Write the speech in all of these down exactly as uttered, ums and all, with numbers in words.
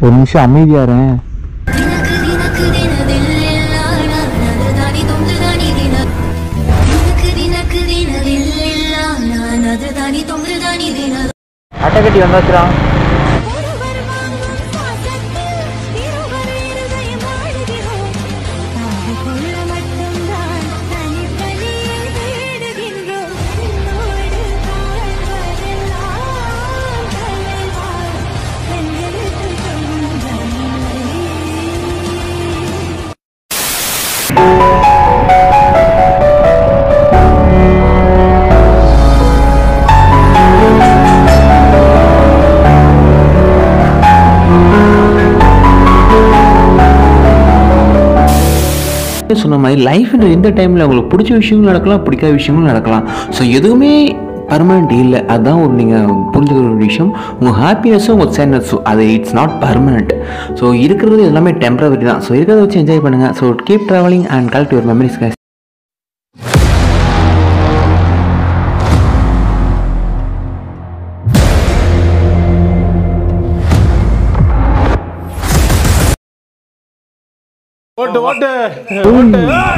ஒரு நிமிஷம் அமைதியா இருங்க. அட்டை கட்டி வந்தாச்சுரா. சொன்ன மாதிரி லைஃப்ன்ற இந்த டைமில் உங்களுக்கு பிடிச்ச விஷயங்களும் நடக்கலாம், பிடிக்காத விஷயங்களும் நடக்கலாம். ஸோ எதுவுமே பர்மனெண்ட் இல்லை. அதுதான் ஒரு நீங்கள் புரிஞ்சுக்கிற ஒரு விஷயம். உங்கள் ஹாப்பினஸும் உங்கள் சேட்னஸும் அது இட்ஸ் நாட் பர்மனெண்ட். ஸோ இருக்கிறது எல்லாமே டெம்பரவரி தான். ஸோ இருக்கிறத வச்சு என்ஜாய் பண்ணுங்கள். So keep travelling and collect your memories guys. ஓட்டு ஓட்டு ஓட்டு.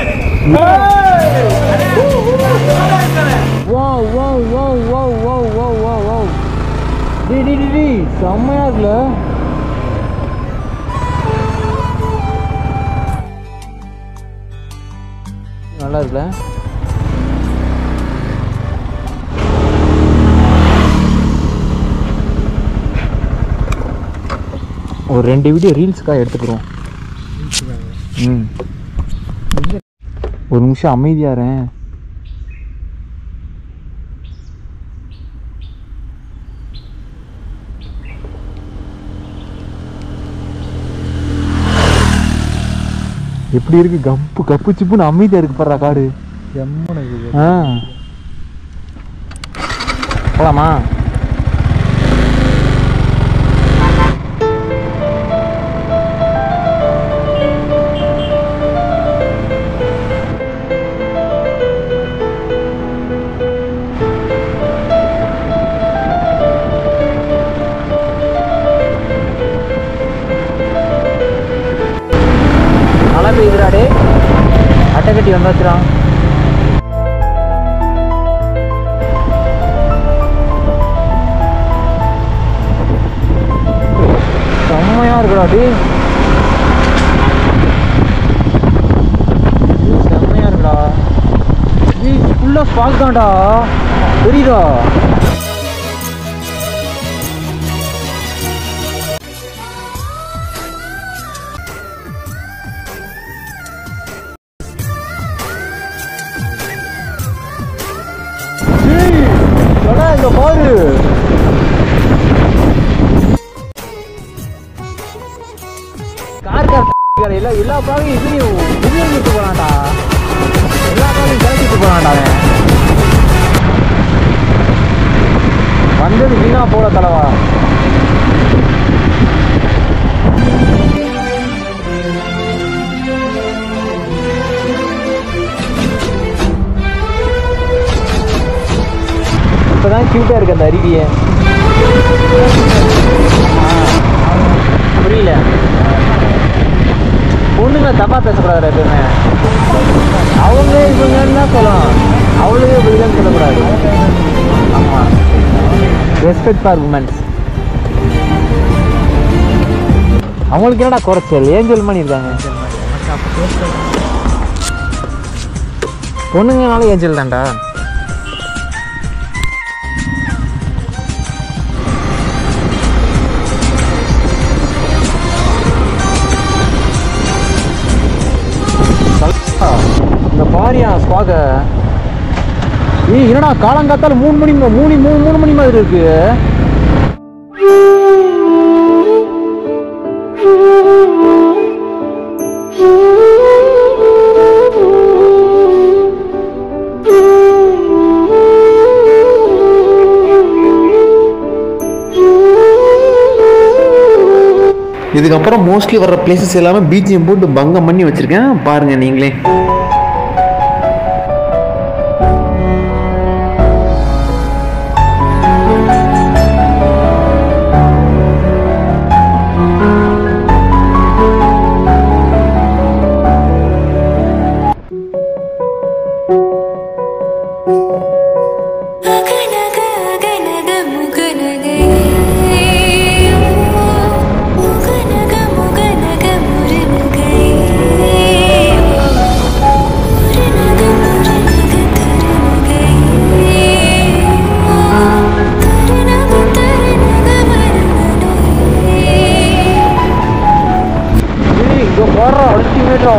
Wow wow wow wow wow wow wow wow. டி டி டி டி செம்மையா இருக்குல. நல்லா இருக்குல. ஒரு ரெண்டு வீடியோ ரீல்ஸ்க்காக எடுத்துக்கிறோம். ம் ஒரு நிமிஷம் அமைதியா இருங்க. எப்படி இருக்கு? கப்பு கப்பு சிப்புன்னு அமைதியா இருக்கு பாரு காடு. ஆ போலாமா? பெய்யுதுடாடே. அட்டை கட்டி வந்தாச்சுரா. செம்மையா இருக்குடாடி. செம்மையா இருக்குடா. நீ ஃபுல்லா ஸ்பாக் தான்டா, தெரியுதா? இந்த பாரு கார் கார் எல்லா எல்லா பாவையும் இதுலயும் விட்டு போறான்டா. எல்லா பாவையும் கலக்கிட்டு போறான்டா. அவன் வந்தது வீணா போல தலைவா. இப்பதான் கியூட்டா இருக்கு அந்த அருவியை. புரியல. பொண்ணுங்க தப்பா பேசக்கூடாது எப்பவுமே. அவங்க இவங்கன்னு தான் சொல்லலாம். அவளுக்கு இப்படிதான் சொல்லக்கூடாது. ஆமா, ரெஸ்பெக்ட் ஃபார் உமன்ஸ். அவங்களுக்கு என்னடா குறைச்சல்? ஏஞ்சல் மணி இருக்காங்க. பொண்ணுங்கனால ஏஞ்சல் தான்டா. இந்த பாரியா ஸ்பாக. ஏய் என்னடா காலங்காத்தால மூணு மணி மூணு மூணு மூணு மணி மாதிரி இருக்கு. இதுக்கப்புறம் மோஸ்ட்லி வர்ற பிளேசஸ் எல்லாமே பீச்சையும் போட்டு பங்கம் பண்ணி வச்சிருக்கேன், பாருங்க நீங்களே. பாரு அல்டிமேட்டா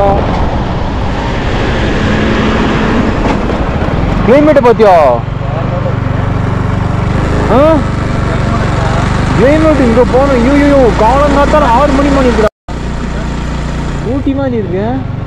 கிளைமேட்டை பார்த்தியா? ஆ கிளைமேட் இங்கே போகணும். ஐயோ காலம் காத்தால ஆறு மணி மணி இருக்கிறா ஊட்டி மாதிரி இருக்கு.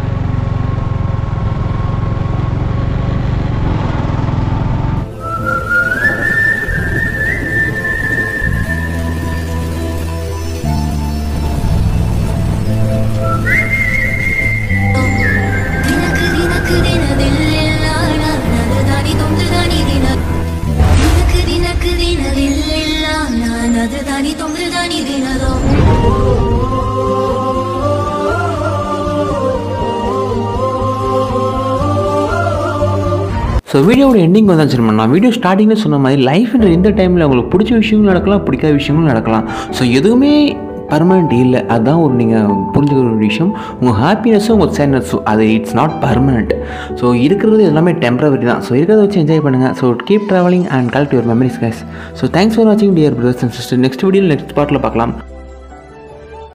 ஸோ வீடியோட எண்டிங் வந்தாச்சு. நான் வீடியோ ஸ்டார்டிங்கில் சொன்ன மாதிரி லைஃப்ன்ற இந்த டைமில் உங்களுக்கு பிடிச்ச விஷயங்களும் நடக்கலாம், பிடிக்காத விஷயங்களும் நடக்கலாம். ஸோ எதுவுமே பர்மனெண்ட் இல்லை. அதுதான் ஒரு நீங்கள் புரிஞ்சுக்கிற ஒரு விஷயம். உங்கள் ஹாப்பினஸும் உங்கள் சேட்னஸும் அது இட்ஸ் நாட் பர்மனெண்ட். ஸோ இருக்கிறது எல்லாமே டெம்பரவரி தான். ஸோ இருக்கிறத வச்சு என்ஜாய் பண்ணுங்கள். So keep travelling and collect your memories guys. So thanks for வாட்சிங் dear brothers and sister. Next வீடியோவில் நெக்ஸ்ட் பார்ட்டில் பார்க்கலாம்.